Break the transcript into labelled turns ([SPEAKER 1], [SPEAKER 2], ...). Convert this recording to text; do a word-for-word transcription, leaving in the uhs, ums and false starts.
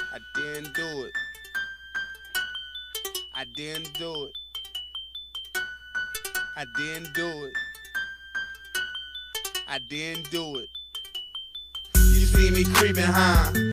[SPEAKER 1] I didn't do it. I didn't do it. I didn't do it. I didn't do it. You see me creeping, huh?